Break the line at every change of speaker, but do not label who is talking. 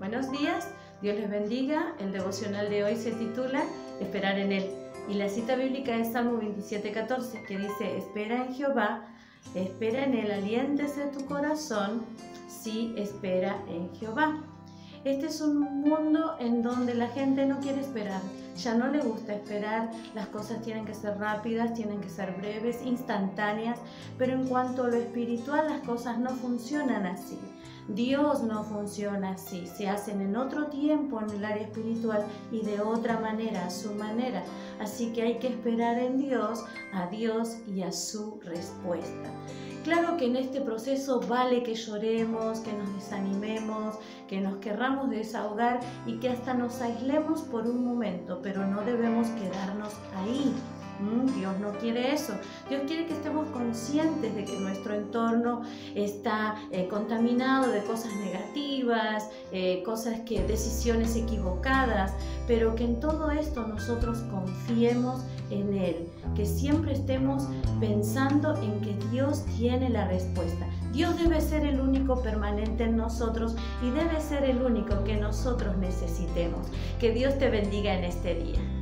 Buenos días, Dios les bendiga. El devocional de hoy se titula Esperar en Él. Y la cita bíblica es Salmo 27:14, que dice: espera en Jehová, espera en Él, aliéntese tu corazón, sí, espera en Jehová. Este es un mundo en donde la gente no quiere esperar, ya no le gusta esperar, las cosas tienen que ser rápidas, tienen que ser breves, instantáneas, pero en cuanto a lo espiritual las cosas no funcionan así. Dios no funciona así, se hacen en otro tiempo en el área espiritual y de otra manera, a su manera. Así que hay que esperar en Dios, a Dios y a su respuesta. Claro que en este proceso vale que lloremos, que nos desanimemos, que nos querramos desahogar y que hasta nos aislemos por un momento, pero no debemos quedarnos ahí. Dios no quiere eso. Dios quiere que estemos conscientes de que nuestro entorno está contaminado de cosas negativas, decisiones equivocadas, pero que en todo esto nosotros confiemos en Él, que siempre estemos pensando en que Dios tiene la respuesta. Dios debe ser el único permanente en nosotros y debe ser el único que nosotros necesitemos. Que Dios te bendiga en este día.